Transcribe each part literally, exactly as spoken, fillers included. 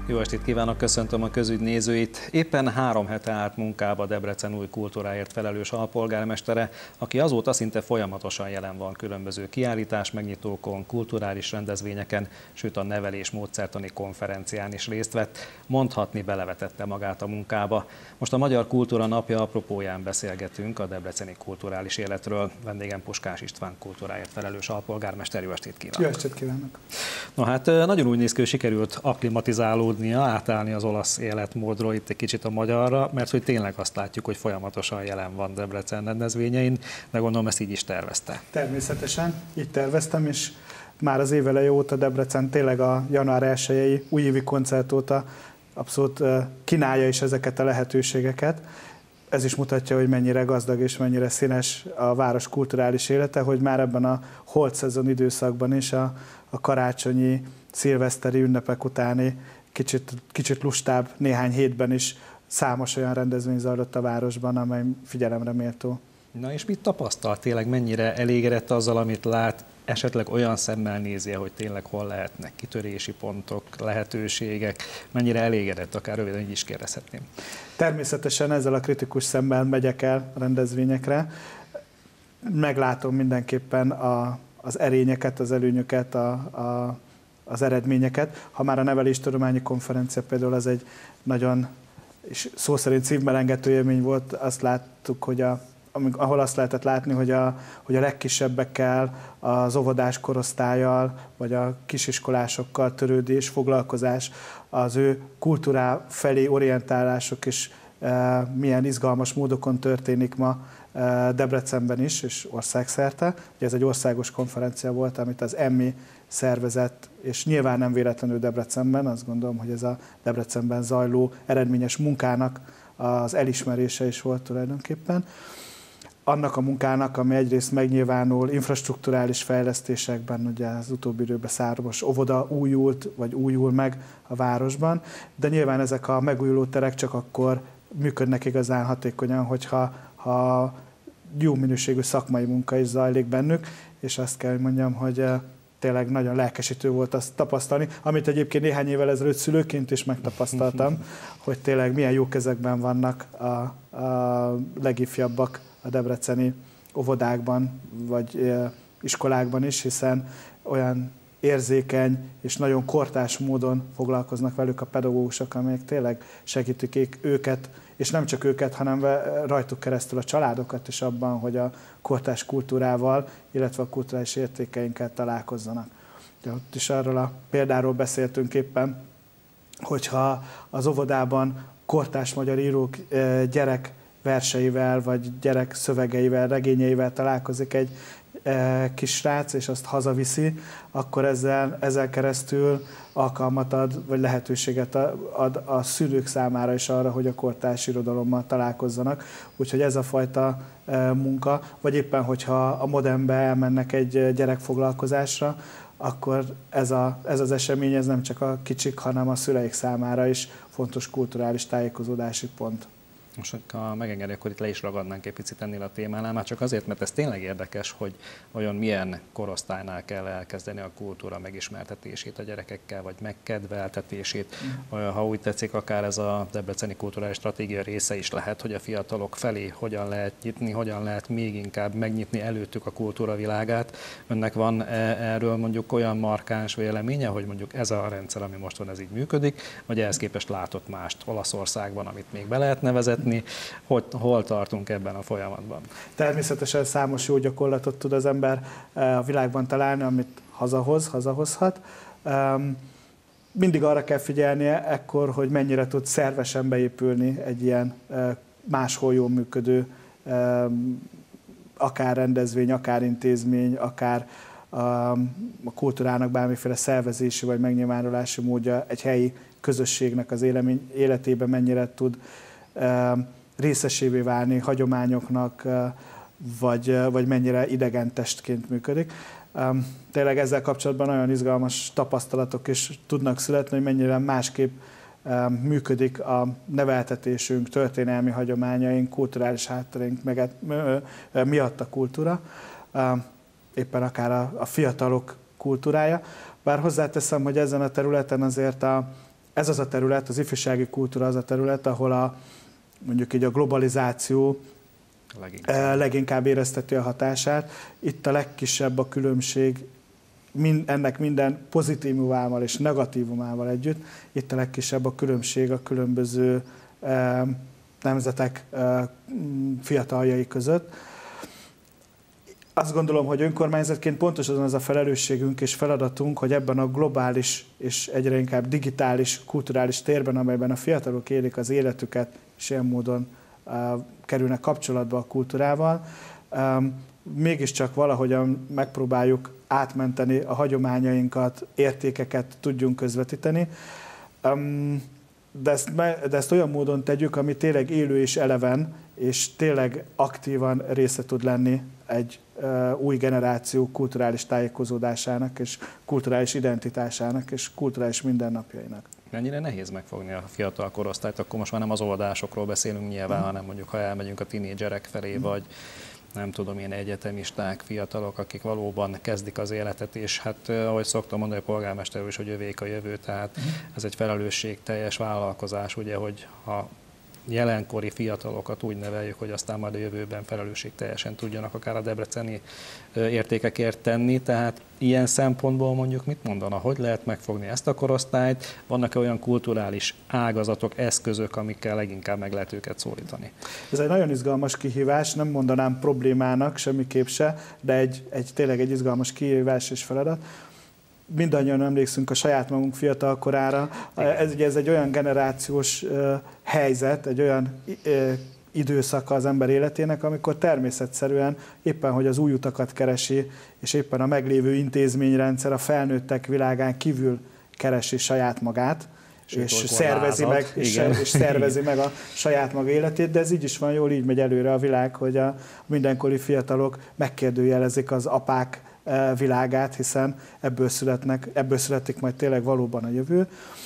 Jó estét kívánok, köszöntöm a közügy nézőit. Éppen három hete állt munkába Debrecen új kultúráért felelős alpolgármestere, aki azóta szinte folyamatosan jelen van különböző kiállítás megnyitókon, kulturális rendezvényeken, sőt a nevelés módszertani konferencián is részt vett. Mondhatni, belevetette magát a munkába. Most a Magyar Kultúra Napja apropóján beszélgetünk a debreceni kulturális életről. Vendégem Puskás István kultúráért felelős alpolgármester. Jó estét kívánok! Jó estét kívánok! No hát nagyon úgy néz ki, hogy sikerült akklimatizálódnia, átállni az olasz életmódról itt egy kicsit a magyarra, mert hogy tényleg azt látjuk, hogy folyamatosan jelen van Debrecen rendezvényein, de gondolom ezt így is tervezte. Természetesen, így terveztem, és már az éveleje óta Debrecen tényleg a január elsejei újévi koncert óta abszolút kínálja is ezeket a lehetőségeket. Ez is mutatja, hogy mennyire gazdag és mennyire színes a város kulturális élete, hogy már ebben a holt szezon időszakban is a, a karácsonyi, szilveszteri ünnepek utáni kicsit, kicsit lustább néhány hétben is számos olyan rendezvény zajlott a városban, amely figyelemre méltó. Na és mit tapasztalt tényleg, mennyire elégedett azzal, amit lát, esetleg olyan szemmel nézi, hogy tényleg hol lehetnek kitörési pontok, lehetőségek, mennyire elégedett, akár röviden így is kérdezhetném. Természetesen ezzel a kritikus szemmel megyek el a rendezvényekre, meglátom mindenképpen a, az erényeket, az előnyöket, a, a, az eredményeket. Ha már a neveléstudományi konferencia például az egy nagyon, és szó szerint szívmelengető élmény volt, azt láttuk, hogy a ahol azt lehetett látni, hogy a, hogy a legkisebbekkel, az óvodás korosztállyal, vagy a kisiskolásokkal törődés, foglalkozás, az ő kultúrá felé orientálások is e, milyen izgalmas módokon történik ma e, Debrecenben is, és országszerte. Ugye ez egy országos konferencia volt, amit az EMMI szervezett, és nyilván nem véletlenül Debrecenben, azt gondolom, hogy ez a Debrecenben zajló eredményes munkának az elismerése is volt tulajdonképpen. Annak a munkának, ami egyrészt megnyilvánul infrastrukturális fejlesztésekben, ugye az utóbbi időben számos óvoda újult, vagy újul meg a városban, de nyilván ezek a megújuló terek csak akkor működnek igazán hatékonyan, hogyha ha jó minőségű szakmai munka is zajlik bennük, és azt kell, hogy mondjam, hogy tényleg nagyon lelkesítő volt azt tapasztalni, amit egyébként néhány évvel ezelőtt szülőként is megtapasztaltam, hogy tényleg milyen jó kezekben vannak a, a legifjabbak a debreceni óvodákban, vagy iskolákban is, hiszen olyan érzékeny és nagyon kortárs módon foglalkoznak velük a pedagógusok, amelyek tényleg segítik őket, és nem csak őket, hanem rajtuk keresztül a családokat is abban, hogy a kortárs kultúrával, illetve a kulturális értékeinkkel találkozzanak. De ott is arról a példáról beszéltünk éppen, hogyha az óvodában kortárs magyar írók gyerek verseivel, vagy gyerek szövegeivel, regényeivel találkozik egy e, kis srác, és azt hazaviszi, akkor ezzel, ezzel keresztül alkalmat ad, vagy lehetőséget ad a szülők számára is arra, hogy a kortárs irodalommal találkozzanak. Úgyhogy ez a fajta e, munka, vagy éppen, hogyha a modernbe elmennek egy gyerekfoglalkozásra, akkor ez, a, ez az esemény ez nem csak a kicsik, hanem a szüleik számára is fontos kulturális tájékozódási pont. Most, ha megengedi, akkor itt le is ragadnánk egy picit ennél a témánál, már csak azért, mert ez tényleg érdekes, hogy vajon milyen korosztálynál kell elkezdeni a kultúra megismertetését a gyerekekkel, vagy megkedveltetését. Mm. Ha úgy tetszik, akár ez a debreceni kulturális stratégia része is lehet, hogy a fiatalok felé hogyan lehet nyitni, hogyan lehet még inkább megnyitni előttük a kultúra világát. Önnek van erről mondjuk olyan markáns véleménye, hogy mondjuk ez a rendszer, ami most van, ez így működik, vagy ehhez képest látott mást Olaszországban, amit még be lehet nevezetni? Hogy, hol tartunk ebben a folyamatban? Természetesen számos jó gyakorlatot tud az ember a világban találni, amit hazahoz, hazahozhat. Mindig arra kell figyelnie ekkor, hogy mennyire tud szervesen beépülni egy ilyen máshol jól működő akár rendezvény, akár intézmény, akár a kultúrának bármiféle szervezési vagy megnyilvánulási módja egy helyi közösségnek az élemény, életében mennyire tud részesévé válni hagyományoknak, vagy, vagy mennyire idegen testként működik. Tényleg ezzel kapcsolatban nagyon izgalmas tapasztalatok is tudnak születni, hogy mennyire másképp működik a neveltetésünk, történelmi hagyományaink, kulturális hátterénk miatt a kultúra, éppen akár a, a fiatalok kultúrája. Bár hozzáteszem, hogy ezen a területen azért a ez az a terület, az ifjúsági kultúra az a terület, ahol a, mondjuk így a globalizáció leginkább, leginkább érezteti a hatását. Itt a legkisebb a különbség, mind, ennek minden pozitívumával és negatívumával együtt, itt a legkisebb a különbség a különböző eh, nemzetek eh, fiataljai között. Azt gondolom, hogy önkormányzatként pontosan az a felelősségünk és feladatunk, hogy ebben a globális és egyre inkább digitális, kulturális térben, amelyben a fiatalok élik az életüket, és ilyen módon uh, kerülnek kapcsolatba a kultúrával, um, mégiscsak valahogyan megpróbáljuk átmenteni a hagyományainkat, értékeket tudjunk közvetíteni. Um, de, ezt, de ezt olyan módon tegyük, ami tényleg élő és eleven, és tényleg aktívan része tud lenni egy uh, új generáció kulturális tájékozódásának, és kulturális identitásának, és kulturális mindennapjainak. Mennyire nehéz megfogni a fiatal korosztályt, akkor most már nem az óvodásokról beszélünk nyilván, mm. hanem mondjuk ha elmegyünk a tinédzserek felé, mm. vagy nem tudom, ilyen egyetemisták, fiatalok, akik valóban kezdik az életet, és hát ahogy szoktam mondani a polgármester is, hogy övék a jövő, tehát mm. ez egy felelősségteljes vállalkozás, ugye, hogy ha jelenkori fiatalokat úgy neveljük, hogy aztán majd a jövőben felelősségteljesen tudjanak akár a debreceni értékekért tenni. Tehát ilyen szempontból mondjuk mit mondana, hogy lehet megfogni ezt a korosztályt? Vannak-e olyan kulturális ágazatok, eszközök, amikkel leginkább meg lehet őket szólítani? Ez egy nagyon izgalmas kihívás, nem mondanám problémának semmiképp se, de egy, egy tényleg egy izgalmas kihívás és feladat. Mindannyian emlékszünk a saját magunk fiatal korára. Ez, ugye, ez egy olyan generációs uh, helyzet, egy olyan uh, időszaka az ember életének, amikor természetszerűen éppen, hogy az új utakat keresi, és éppen a meglévő intézményrendszer a felnőttek világán kívül keresi saját magát, és szervezi, meg, és, és szervezi meg a saját maga életét, de ez így is van, jól így megy előre a világ, hogy a mindenkori fiatalok megkérdőjelezik az apák világát, hiszen ebből születnek, ebből születik majd tényleg valóban a jövő.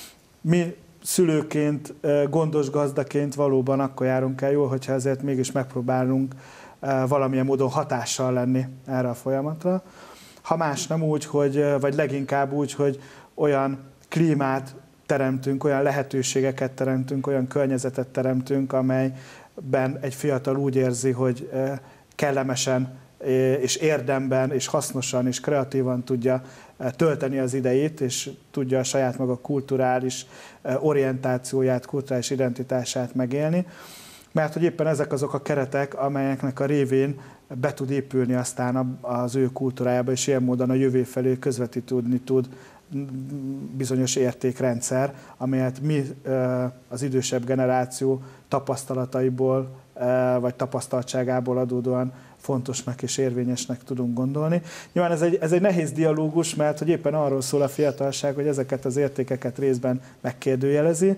Mi szülőként, gondos gazdaként valóban akkor járunk el jól, hogyha ezért mégis megpróbálunk valamilyen módon hatással lenni erre a folyamatra. Ha más nem úgy, hogy, vagy leginkább úgy, hogy olyan klímát teremtünk, olyan lehetőségeket teremtünk, olyan környezetet teremtünk, amelyben egy fiatal úgy érzi, hogy kellemesen és érdemben, és hasznosan, és kreatívan tudja tölteni az idejét, és tudja a saját maga kulturális orientációját, kulturális identitását megélni. Mert hogy éppen ezek azok a keretek, amelyeknek a révén be tud épülni aztán az ő kultúrájába, és ilyen módon a jövő felé közvetítődni tud bizonyos értékrendszer, amelyet mi az idősebb generáció tapasztalataiból, vagy tapasztaltságából adódóan fontosnak és érvényesnek tudunk gondolni. Nyilván ez egy, ez egy nehéz dialógus, mert hogy éppen arról szól a fiatalság, hogy ezeket az értékeket részben megkérdőjelezi,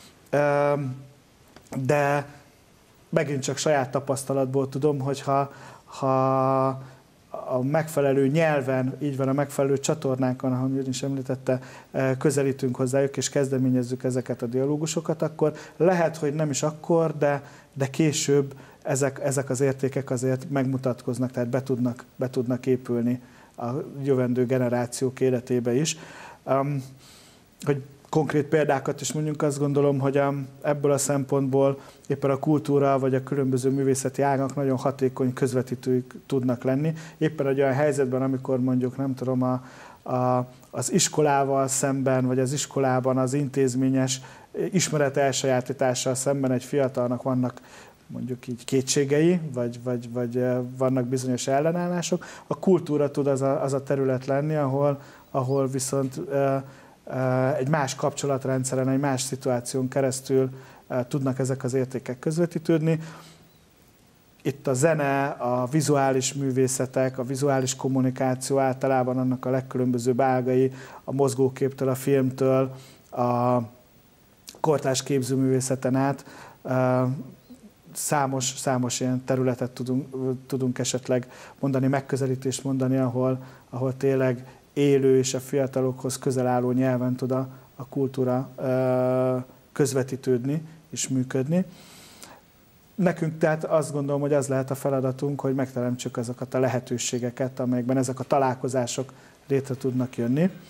de megint csak saját tapasztalatból tudom, hogy ha, ha a megfelelő nyelven, így van, a megfelelő csatornákon, ahogy ön is említette, közelítünk hozzájuk és kezdeményezzük ezeket a dialógusokat, akkor lehet, hogy nem is akkor, de, de később ezek, ezek az értékek azért megmutatkoznak, tehát be tudnak, be tudnak épülni a jövendő generációk életébe is. Um, hogy konkrét példákat is mondjuk, azt gondolom, hogy ebből a szempontból éppen a kultúra vagy a különböző művészeti ágak nagyon hatékony közvetítők tudnak lenni. Éppen egy olyan helyzetben, amikor mondjuk nem tudom, a, a, az iskolával szemben, vagy az iskolában az intézményes ismeret elsajátítással szemben egy fiatalnak vannak mondjuk így kétségei, vagy, vagy, vagy vannak bizonyos ellenállások. A kultúra tud az a, az a terület lenni, ahol, ahol viszont egy más kapcsolatrendszeren, egy más szituáción keresztül tudnak ezek az értékek közvetítődni. Itt a zene, a vizuális művészetek, a vizuális kommunikáció általában annak a legkülönbözőbb ágai, a mozgóképtől, a filmtől, a kortárs képzőművészeten át számos, számos ilyen területet tudunk, tudunk esetleg mondani, megközelítést mondani, ahol, ahol tényleg élő és a fiatalokhoz közel álló nyelven tud a, a kultúra ö, közvetítődni és működni. Nekünk tehát azt gondolom, hogy az lehet a feladatunk, hogy megteremtsük azokat a lehetőségeket, amelyekben ezek a találkozások létre tudnak jönni,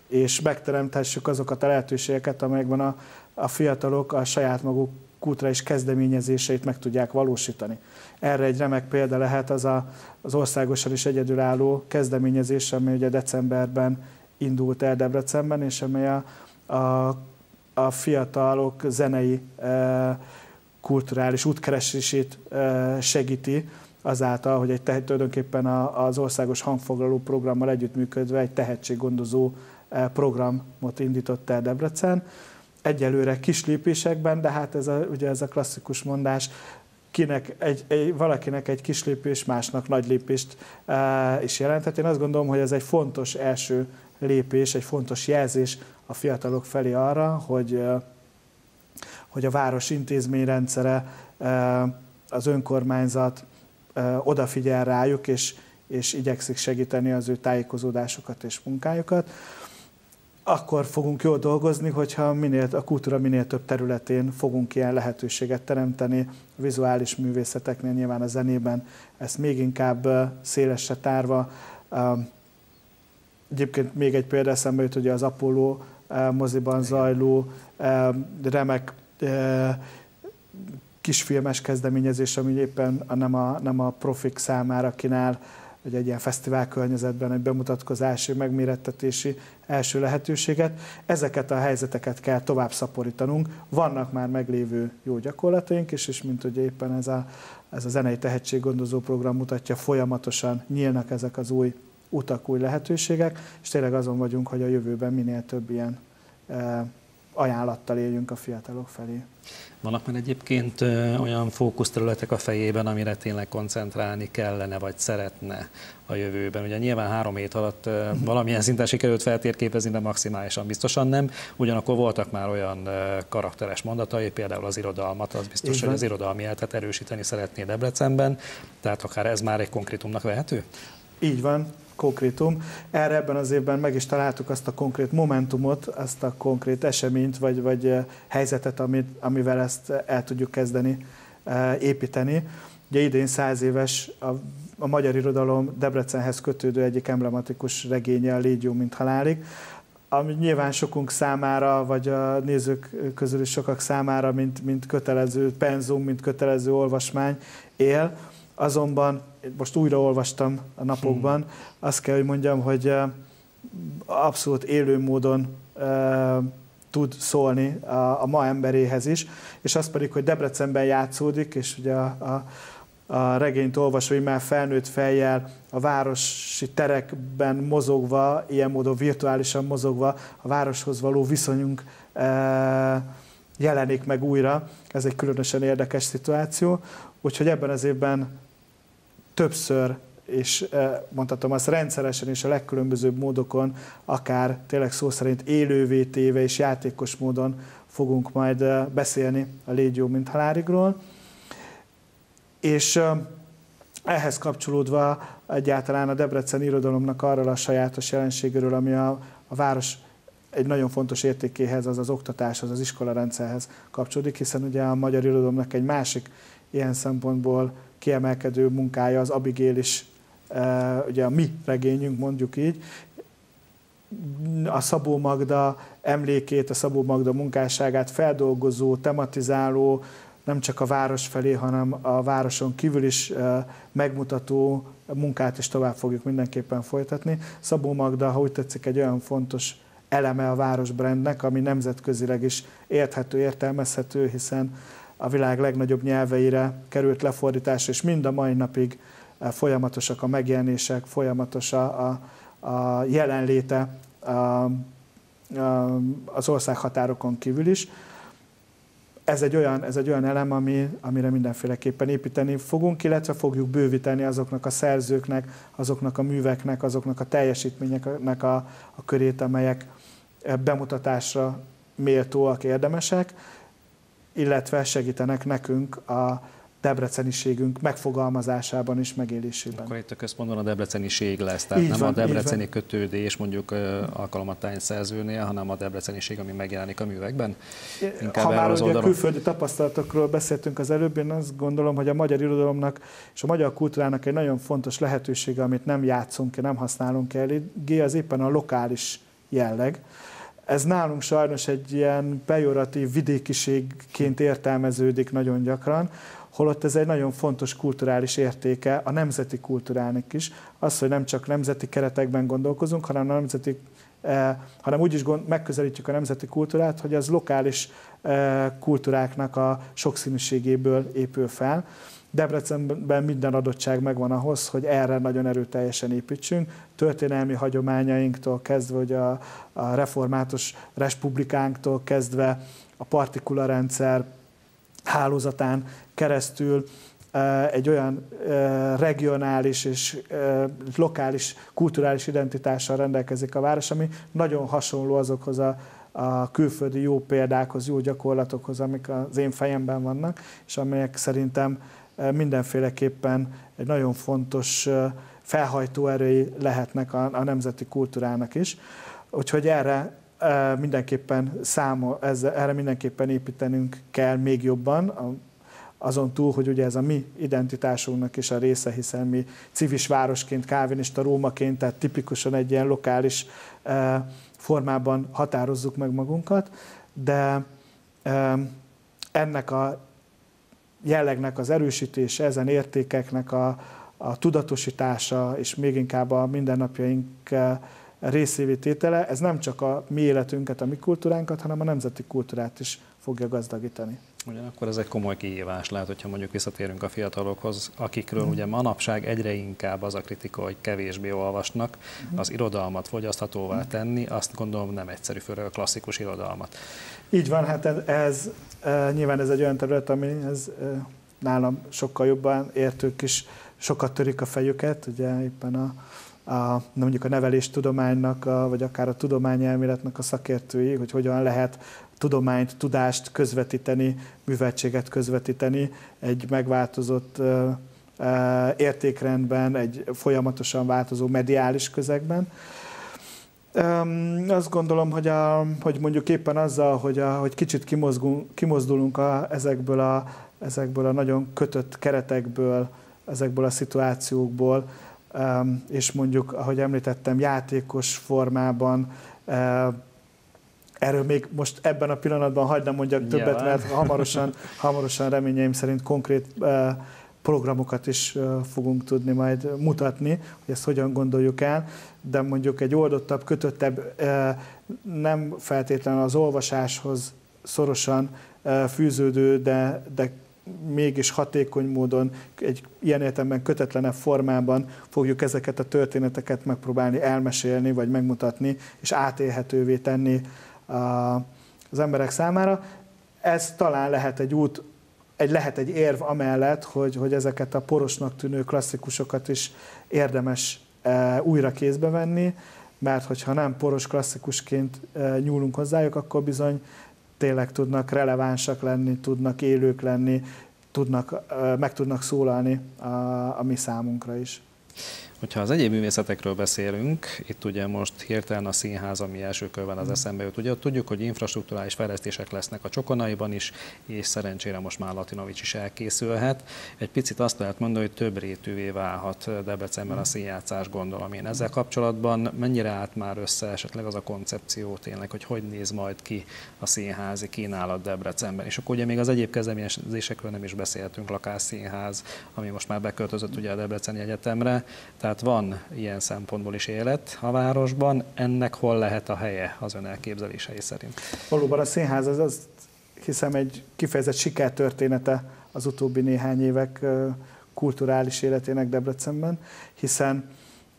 és megteremthessük azokat a lehetőségeket, amelyekben a, a fiatalok a saját maguk kulturális kezdeményezéseit meg tudják valósítani. Erre egy remek példa lehet az a, az országosan is egyedülálló kezdeményezés, amely ugye decemberben indult el Debrecenben, és amely a, a, a fiatalok zenei e, kulturális útkeresését e, segíti, azáltal, hogy egy tulajdonképpen az országos hangfoglaló programmal együttműködve egy tehetséggondozó programot indított el Debrecen. Egyelőre kis lépésekben, de hát ez a, ugye ez a klasszikus mondás, kinek egy, egy, valakinek egy kis lépés, másnak nagy lépést e, is jelenthet. Én azt gondolom, hogy ez egy fontos első lépés, egy fontos jelzés a fiatalok felé arra, hogy, e, hogy a város intézményrendszere, e, az önkormányzat e, odafigyel rájuk, és, és igyekszik segíteni az ő tájékozódásukat és munkájukat. Akkor fogunk jól dolgozni, hogyha minél, a kultúra minél több területén fogunk ilyen lehetőséget teremteni. A vizuális művészeteknél, nyilván a zenében ezt még inkább szélesre tárva. Egyébként még egy példa eszembe jut, hogy az Apollo moziban zajló remek kisfilmes kezdeményezés, ami éppen nem a, nem a profik számára kínál, hogy egy ilyen fesztivál környezetben egy bemutatkozási, megmérettetési első lehetőséget. Ezeket a helyzeteket kell tovább szaporítanunk. Vannak már meglévő jó gyakorlataink is, és mint ugye éppen ez a, ez a zenei tehetséggondozó program mutatja, folyamatosan nyílnak ezek az új utak, új lehetőségek, és tényleg azon vagyunk, hogy a jövőben minél több ilyen e, ajánlattal éljünk a fiatalok felé. Vannak már egyébként olyan fókuszterületek a fejében, amire tényleg koncentrálni kellene, vagy szeretne a jövőben? Ugye nyilván három hét alatt valamilyen szinten sikerült feltérképezni, de maximálisan biztosan nem. Ugyanakkor voltak már olyan karakteres mondatai, például az irodalmat, az biztos, hogy az irodalmi életet erősíteni szeretné Debrecenben, tehát akár ez már egy konkrétumnak vehető? Így van. Konkrétum. Erre ebben az évben meg is találtuk azt a konkrét momentumot, azt a konkrét eseményt, vagy, vagy helyzetet, amit, amivel ezt el tudjuk kezdeni építeni. Ugye idén száz éves a, a magyar irodalom Debrecenhez kötődő egyik emblematikus regénye, a Légy jó, mint halálig, ami nyilván sokunk számára, vagy a nézők közül is sokak számára, mint, mint kötelező penzum, mint kötelező olvasmány él. Azonban most újra olvastam a napokban, azt kell, hogy mondjam, hogy abszolút élő módon tud szólni a, a ma emberéhez is, és az pedig, hogy Debrecenben játszódik, és ugye a, a, a regényt olvasói már felnőtt fejjel a városi terekben mozogva, ilyen módon virtuálisan mozogva a városhoz való viszonyunk jelenik meg újra. Ez egy különösen érdekes szituáció, úgyhogy ebben az évben többször, és mondhatom azt rendszeresen és a legkülönbözőbb módokon, akár tényleg szó szerint élővé téve és játékos módon fogunk majd beszélni a Légy jó, mint haláligról. És ehhez kapcsolódva egyáltalán a debreceni irodalomnak arról a sajátos jelenségéről, ami a, a város egy nagyon fontos értékéhez, az az oktatáshoz, az iskolarendszerhez kapcsolódik, hiszen ugye a magyar irodalomnak egy másik ilyen szempontból kiemelkedő munkája az Abigail is, ugye a mi regényünk, mondjuk így. A Szabó Magda emlékét, a Szabó Magda munkásságát feldolgozó, tematizáló, nem csak a város felé, hanem a városon kívül is megmutató munkát is tovább fogjuk mindenképpen folytatni. Szabó Magda, ha úgy tetszik, egy olyan fontos eleme a városbrandnek, ami nemzetközileg is érthető, értelmezhető, hiszen a világ legnagyobb nyelveire került lefordítás, és mind a mai napig folyamatosak a megjelenések, folyamatos a, a jelenléte a, a, az ország határokon kívül is. Ez egy olyan, ez egy olyan elem, ami, amire mindenféleképpen építeni fogunk, illetve fogjuk bővíteni azoknak a szerzőknek, azoknak a műveknek, azoknak a teljesítményeknek a, a körét, amelyek bemutatásra méltóak, érdemesek, illetve segítenek nekünk a debreceniségünk megfogalmazásában és megélésében. Akkor itt a központban a debreceniség lesz, tehát így nem van, a debreceni kötődés mondjuk alkalomatány szerzőnél, hanem a debreceniség, ami megjelenik a művekben? Inkább ha már ugye a külföldi tapasztalatokról beszéltünk az előbb, én azt gondolom, hogy a magyar irodalomnak és a magyar kultúrának egy nagyon fontos lehetősége, amit nem játszunk ki, nem használunk eléggé, az éppen a lokális jelleg. Ez nálunk sajnos egy ilyen pejoratív vidékiségként értelmeződik nagyon gyakran, holott ez egy nagyon fontos kulturális értéke a nemzeti kultúrának is. Az, hogy nem csak nemzeti keretekben gondolkozunk, hanem, a nemzeti, eh, hanem úgy is gond, megközelítjük a nemzeti kultúrát, hogy az lokális eh, kultúráknak a sokszínűségéből épül fel. Debrecenben minden adottság megvan ahhoz, hogy erre nagyon erőteljesen építsünk. Történelmi hagyományainktól kezdve, hogy a, a református respublikánktól kezdve a partikularrendszer hálózatán keresztül egy olyan regionális és lokális kulturális identitással rendelkezik a város, ami nagyon hasonló azokhoz a, a külföldi jó példákhoz, jó gyakorlatokhoz, amik az én fejemben vannak, és amelyek szerintem mindenféleképpen egy nagyon fontos felhajtó erői lehetnek a, a nemzeti kultúrának is. Úgyhogy erre mindenképpen számol, ezzel, erre mindenképpen építenünk kell még jobban, azon túl, hogy ugye ez a mi identitásunknak is a része, hiszen mi civis városként, kávinista Rómaként, tehát tipikusan egy ilyen lokális formában határozzuk meg magunkat, de ennek a jellegnek az erősítése, ezen értékeknek a, a tudatosítása, és még inkább a mindennapjaink részévé tétele, ez nem csak a mi életünket, a mi kultúránkat, hanem a nemzeti kultúrát is fogja gazdagítani. Ugyanakkor ez egy komoly kihívás lehet, hogyha mondjuk visszatérünk a fiatalokhoz, akikről mm. ugye manapság egyre inkább az a kritika, hogy kevésbé olvasnak, mm. az irodalmat fogyaszthatóvá mm. tenni, azt gondolom nem egyszerű, főleg a klasszikus irodalmat. Így van, hát ez, ez e, nyilván ez egy olyan terület, ami ez, e, nálam sokkal jobban értők is sokat törik a fejüket, ugye éppen a A, mondjuk a neveléstudománynak, a, vagy akár a tudományelméletnek a szakértői, hogy hogyan lehet tudományt, tudást közvetíteni, műveltséget közvetíteni egy megváltozott uh, uh, értékrendben, egy folyamatosan változó mediális közegben. Um, azt gondolom, hogy, a, hogy mondjuk éppen azzal, hogy, a, hogy kicsit kimozdulunk a, ezekből, a, ezekből a nagyon kötött keretekből, ezekből a szituációkból, Um, és mondjuk, ahogy említettem, játékos formában, uh, erről még most ebben a pillanatban hagyd nem mondjak többet, mert hamarosan, hamarosan reményeim szerint konkrét uh, programokat is uh, fogunk tudni majd mutatni, hogy ezt hogyan gondoljuk el, de mondjuk egy oldottabb, kötöttebb, uh, nem feltétlenül az olvasáshoz szorosan uh, fűződő, de, de mégis hatékony módon, egy ilyen értelemben kötetlenebb formában fogjuk ezeket a történeteket megpróbálni elmesélni, vagy megmutatni, és átélhetővé tenni az emberek számára. Ez talán lehet egy út, egy, lehet egy érv amellett, hogy, hogy ezeket a porosnak tűnő klasszikusokat is érdemes újra kézbe venni, mert hogyha nem poros klasszikusként nyúlunk hozzájuk, akkor bizony tényleg tudnak relevánsak lenni, tudnak élők lenni, tudnak, meg tudnak szólalni a, a mi számunkra is. Hogyha az egyéb művészetekről beszélünk, itt ugye most hirtelen a színház, ami első körben az eszembe jut. Ugye tudjuk, hogy infrastrukturális fejlesztések lesznek a Csokonaiban is, és szerencsére most már Latinovics is elkészülhet. Egy picit azt lehet mondani, hogy több rétűvé válhat Debrecenben a színjátszás, gondolom én. Ezzel kapcsolatban mennyire állt már össze esetleg az a koncepció tényleg, hogy hogy néz majd ki a színházi kínálat Debrecenben? És akkor ugye még az egyéb kezdeményezésekről nem is beszéltünk, lakásszínház, ami most már beköltözött ugye a Debreceni Egyetemre. Tehát van ilyen szempontból is élet a városban. Ennek hol lehet a helye az ön elképzelései szerint? Valóban a színház az, az hiszem egy kifejezett sikertörténete az utóbbi néhány évek kulturális életének Debrecenben, hiszen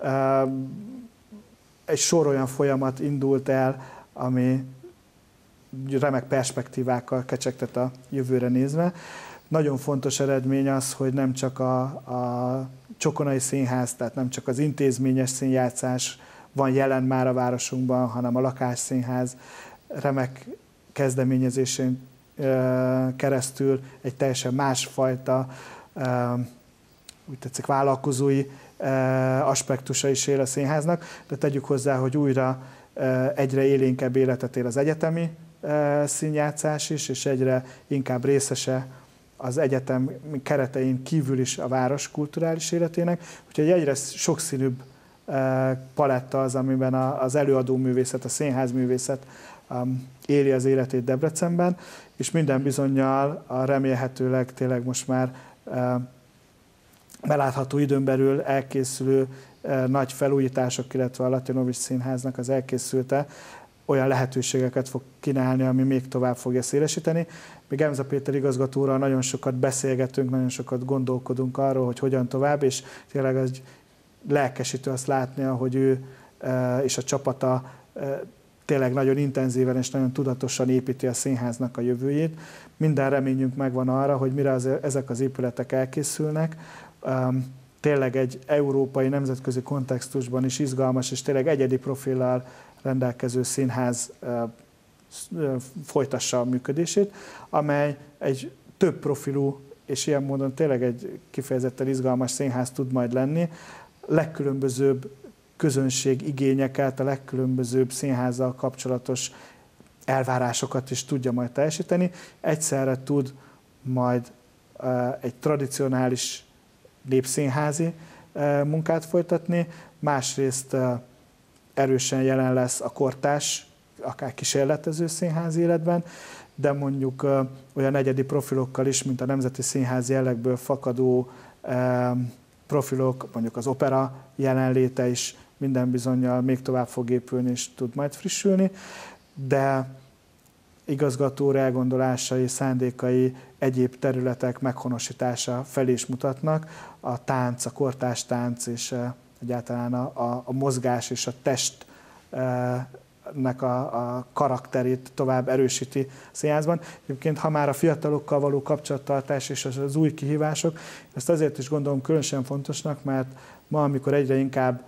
egy sor olyan folyamat indult el, ami remek perspektívákkal kecsegtet a jövőre nézve. Nagyon fontos eredmény az, hogy nem csak a, a Csokonai Színház, tehát nem csak az intézményes színjátszás van jelen már a városunkban, hanem a lakásszínház remek kezdeményezésén keresztül egy teljesen másfajta, úgy tetszik, vállalkozói aspektusa is él a színháznak, de tegyük hozzá, hogy újra egyre élénkebb életet él az egyetemi színjátszás is, és egyre inkább részese az egyetem keretein kívül is a város kulturális életének, úgyhogy egyre sokszínűbb paletta az, amiben az előadó művészet, a színházművészet éli az életét Debrecenben, és minden bizonnyal a remélhetőleg tényleg most már belátható időn belül elkészülő nagy felújítások, illetve a Latinovics Színháznak az elkészülte olyan lehetőségeket fog kínálni, ami még tovább fogja szélesíteni. Mi Gemza Péter igazgatóral nagyon sokat beszélgetünk, nagyon sokat gondolkodunk arról, hogy hogyan tovább, és tényleg az lelkesítő azt látni, hogy ő és a csapata tényleg nagyon intenzíven és nagyon tudatosan építi a színháznak a jövőjét. Minden reményünk megvan arra, hogy mire az, ezek az épületek elkészülnek, tényleg egy európai, nemzetközi kontextusban is izgalmas és tényleg egyedi profillal rendelkező színház folytassa a működését, amely egy több profilú és ilyen módon tényleg egy kifejezetten izgalmas színház tud majd lenni. Legkülönbözőbb közönség igényeket, a legkülönbözőbb színházzal kapcsolatos elvárásokat is tudja majd teljesíteni. Egyszerre tud majd egy tradicionális népszínházi munkát folytatni, másrészt erősen jelen lesz a kortárs, akár kísérletező színház életben, de mondjuk olyan egyedi profilokkal is, mint a Nemzeti Színház jellegből fakadó profilok, mondjuk az opera jelenléte is minden bizonnyal még tovább fog épülni és tud majd frissülni, de igazgató elgondolásai, szándékai egyéb területek meghonosítása felé is mutatnak. A tánc, a kortárs tánc és egyáltalán a, a, a mozgás és a testnek a, a karakterét tovább erősíti a színházban. Egyébként, ha már a fiatalokkal való kapcsolattartás és az új kihívások, ezt azért is gondolom különösen fontosnak, mert ma, amikor egyre inkább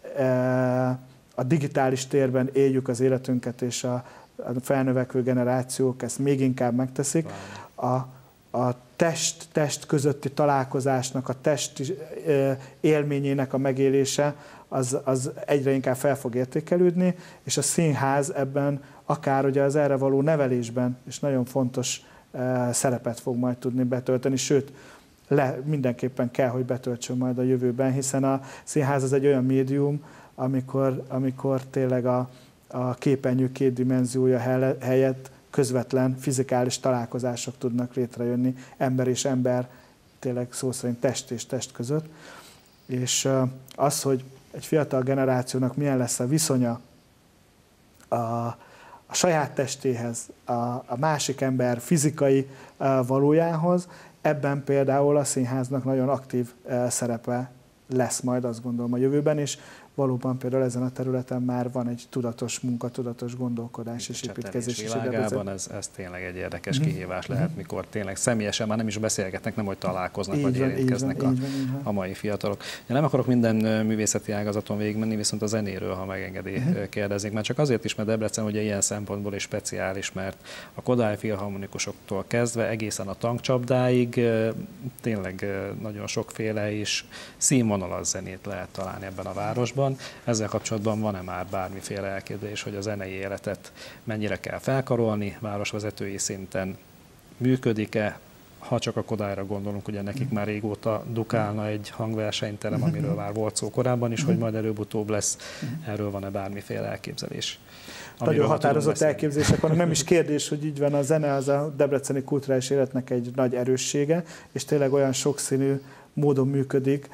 a digitális térben éljük az életünket, és a, a felnövekvő generációk ezt még inkább megteszik, a, a test-test közötti találkozásnak, a test élményének a megélése az, az egyre inkább fel fog értékelődni, és a színház ebben akár ugye az erre való nevelésben is nagyon fontos szerepet fog majd tudni betölteni, sőt, le, mindenképpen kell, hogy betöltsön majd a jövőben, hiszen a színház az egy olyan médium, amikor, amikor tényleg a, a képernyő két dimenziója helyett közvetlen fizikális találkozások tudnak létrejönni ember és ember, tényleg szó szerint test és test között. És az, hogy egy fiatal generációnak milyen lesz a viszonya a, a saját testéhez, a, a másik ember fizikai valójához, ebben például a színháznak nagyon aktív szerepe lesz majd, azt gondolom, a jövőben, és valóban például ezen a területen már van egy tudatos munka, tudatos gondolkodás és építkezés. Világában ez, ez tényleg egy érdekes mm-hmm. kihívás lehet, mikor tényleg személyesen már nem is beszélgetnek, nem hogy találkoznak, így vagy van, érintkeznek van, a, van, a mai fiatalok. Ja, nem akarok minden művészeti ágazaton végigmenni, viszont a zenéről, ha megengedi, mm-hmm. kérdezik. Már csak azért is, mert Debrecen ugye ilyen szempontból is speciális, mert a Kodály filharmonikusoktól kezdve egészen a tankcsapdáig tényleg nagyon sokféle is színvonalas zenét lehet találni ebben a városban. Ezzel kapcsolatban van-e már bármiféle elképzelés, hogy a zenei életet mennyire kell felkarolni, városvezetői szinten működik-e? Ha csak a Kodályra gondolunk, ugye nekik már régóta dukálna egy hangversenyterem, amiről már volt szó korábban is, hogy majd előbb-utóbb lesz. Erről van-e bármiféle elképzelés? Nagyon határozott elképzelések vannak, nem is kérdés, hogy így van, a zene az a debreceni kulturális életnek egy nagy erőssége, és tényleg olyan sokszínű módon működik,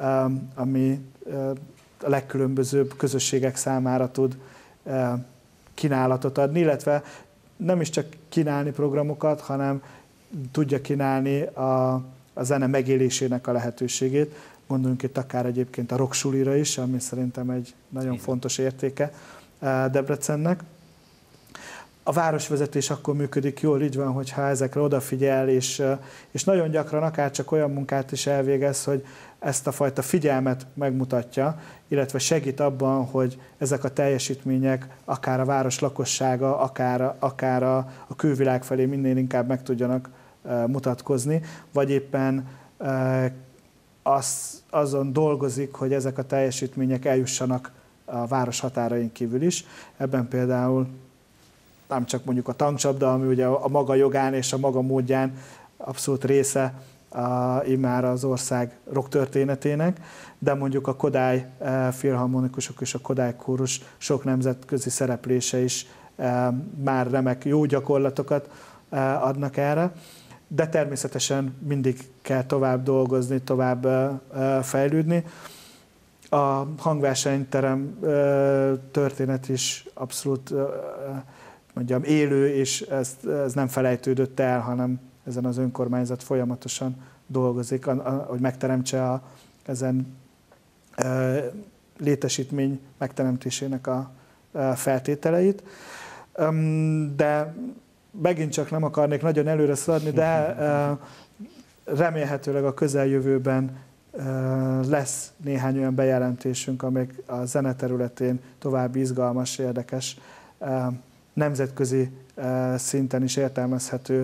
ami a legkülönbözőbb közösségek számára tud kínálatot adni, illetve nem is csak kínálni programokat, hanem tudja kínálni a, a zene megélésének a lehetőségét. Gondoljunk itt akár egyébként a rocksulira is, ami szerintem egy nagyon fontos értéke Debrecennek. A városvezetés akkor működik jól, így van, hogyha ezekre odafigyel, és, és nagyon gyakran akár csak olyan munkát is elvégez, hogy ezt a fajta figyelmet megmutatja, illetve segít abban, hogy ezek a teljesítmények akár a város lakossága, akár, akár a, a külvilág felé minél inkább meg tudjanak e, mutatkozni, vagy éppen e, az, azon dolgozik, hogy ezek a teljesítmények eljussanak a város határain kívül is. Ebben például nem csak mondjuk a tankcsapda, ami ugye a maga jogán és a maga módján abszolút része a, immár az ország rock történetének, de mondjuk a Kodály filharmonikusok és a Kodály kórus sok nemzetközi szereplése is már remek jó gyakorlatokat adnak erre, de természetesen mindig kell tovább dolgozni, tovább fejlődni. A hangversenyterem történet is abszolút mondjam, élő, és ez, ez nem felejtődött el, hanem ezen az önkormányzat folyamatosan dolgozik, hogy megteremtse a, ezen létesítmény megteremtésének a feltételeit. De megint csak nem akarnék nagyon előre szaladni, de remélhetőleg a közeljövőben lesz néhány olyan bejelentésünk, amelyek a zene területén további izgalmas, érdekes, nemzetközi szinten is értelmezhető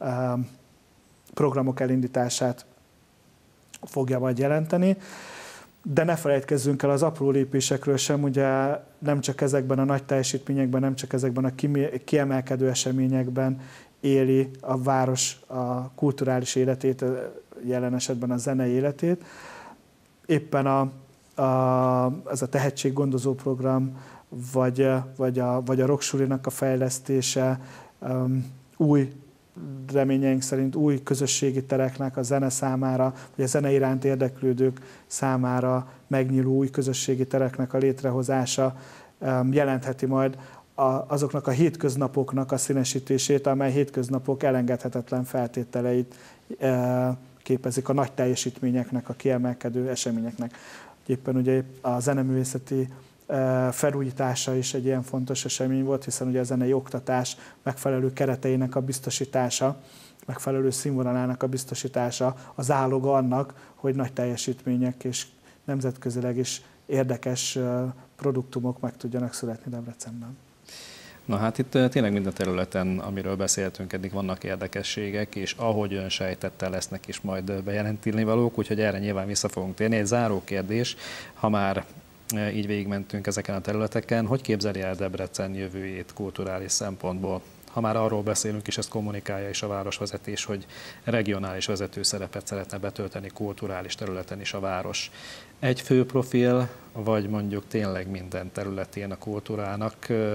programok elindítását fogja majd jelenteni. De ne felejtkezzünk el az apró lépésekről sem, ugye nem csak ezekben a nagy teljesítményekben, nem csak ezekben a kiemelkedő eseményekben éli a város a kulturális életét, jelen esetben a zenei életét. Éppen a, a, ez a tehetséggondozó program, vagy, vagy a, vagy a rocksulinak a fejlesztése, um, új reményeink szerint új közösségi tereknek a zene számára, vagy a zene iránt érdeklődők számára megnyíló új közösségi tereknek a létrehozása jelentheti majd azoknak a hétköznapoknak a színesítését, amely hétköznapok elengedhetetlen feltételeit képezik a nagy teljesítményeknek, a kiemelkedő eseményeknek. Éppen ugye a zeneművészeti felújítása is egy ilyen fontos esemény volt, hiszen ugye a zenei oktatás megfelelő kereteinek a biztosítása, megfelelő színvonalának a biztosítása az áloga annak, hogy nagy teljesítmények és nemzetközileg is érdekes produktumok meg tudjanak születni Debrecenben. Na hát itt tényleg minden területen, amiről beszéltünk eddig, vannak érdekességek, és ahogy ön sejtette, lesznek is majd bejelenteni valók, úgyhogy erre nyilván vissza fogunk térni. Egy záró kérdés, ha már így végigmentünk ezeken a területeken, hogy képzeli el Debrecen jövőjét kulturális szempontból? Ha már arról beszélünk, és ezt kommunikálja is a városvezetés, hogy regionális vezető szerepet szeretne betölteni kulturális területen is a város. Egy fő profil, vagy mondjuk tényleg minden területén a kultúrának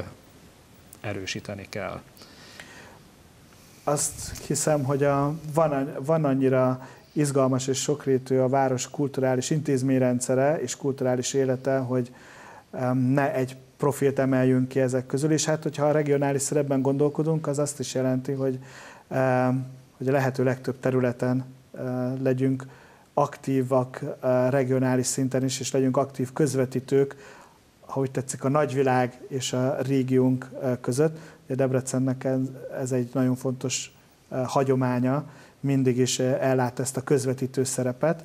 erősíteni kell? Azt hiszem, hogy a, van, van annyira izgalmas és sokrétű a város kulturális intézményrendszere és kulturális élete, hogy ne egy profilt emeljünk ki ezek közül, és hát, hogyha a regionális szerepben gondolkodunk, az azt is jelenti, hogy, hogy a lehető legtöbb területen legyünk aktívak regionális szinten is, és legyünk aktív közvetítők, ahogy tetszik, a nagyvilág és a régiónk között. Debrecennek ez, ez egy nagyon fontos hagyománya, mindig is ellát ezt a közvetítő szerepet.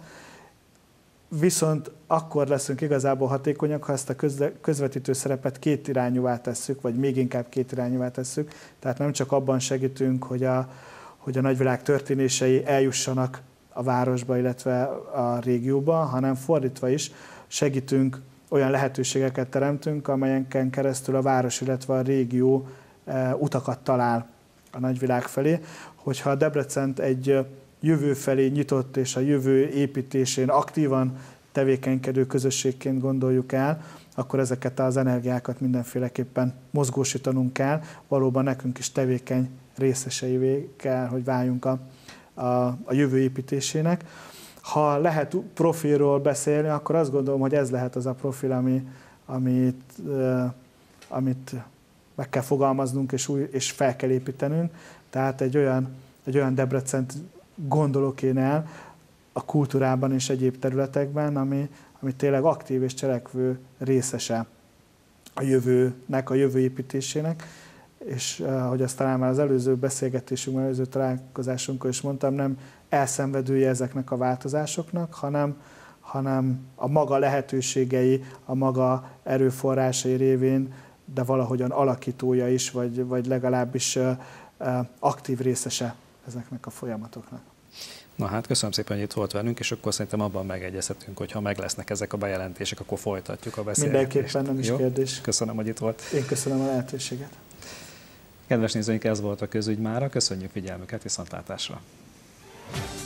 Viszont akkor leszünk igazából hatékonyak, ha ezt a közvetítő szerepet kétirányúvá tesszük, vagy még inkább kétirányúvá tesszük. Tehát nem csak abban segítünk, hogy a, hogy a nagyvilág történései eljussanak a városba, illetve a régióba, hanem fordítva is segítünk, olyan lehetőségeket teremtünk, amelyenken keresztül a város, illetve a régió utakat talál a nagyvilág felé. Hogyha a Debrecent egy jövő felé nyitott és a jövő építésén aktívan tevékenykedő közösségként gondoljuk el, akkor ezeket az energiákat mindenféleképpen mozgósítanunk kell. Valóban nekünk is tevékeny részeseivé kell, hogy váljunk a, a, a jövő építésének. Ha lehet profilról beszélni, akkor azt gondolom, hogy ez lehet az a profil, ami, amit, amit meg kell fogalmaznunk és, új, és fel kell építenünk. Tehát egy olyan, egy olyan Debrecent gondolok én el a kultúrában és egyéb területekben, ami, ami tényleg aktív és cselekvő részese a jövőnek, a jövő építésének. És ahogy azt talán már az előző beszélgetésünkben, előző találkozásunkon is mondtam, nem elszenvedője ezeknek a változásoknak, hanem, hanem a maga lehetőségei, a maga erőforrásai révén, de valahogyan alakítója is, vagy, vagy legalábbis aktív részese ezeknek a folyamatoknak. Na hát köszönöm szépen, hogy itt volt velünk, és akkor szerintem abban megegyezhetünk, hogy ha meg lesznek ezek a bejelentések, akkor folytatjuk a beszélgetést. Mindenképpen, nem is Jó? kérdés. Köszönöm, hogy itt volt. Én köszönöm a lehetőséget. Kedves nézőink, ez volt a Közügy mára, köszönjük figyelmüket, viszontlátásra!